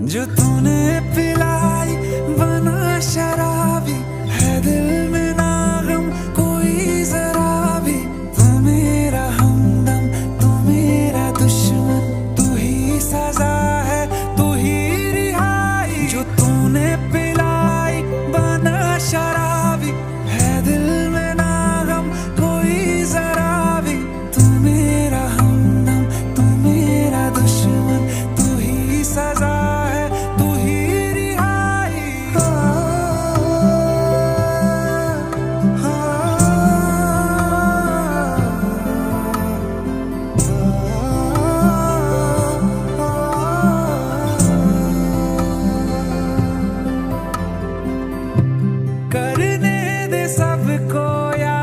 जो तूने पिलाई बना शराबी है दिल में ना गम कोई जरा भी। तू मेरा हमदम तू मेरा दुश्मन तू ही सजा